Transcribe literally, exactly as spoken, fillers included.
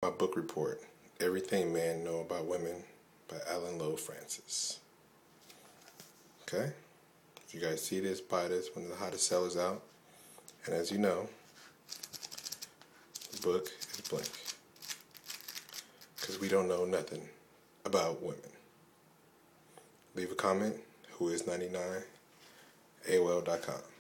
my book report, Everything Men Know About Women by Alan Lowe Francis. Okay? If you guys see this, buy this when the hottest sellers out. And as you know, the book is blank. Because we don't know nothing about women. Leave a comment, who is ninety-nine, A O L dot com.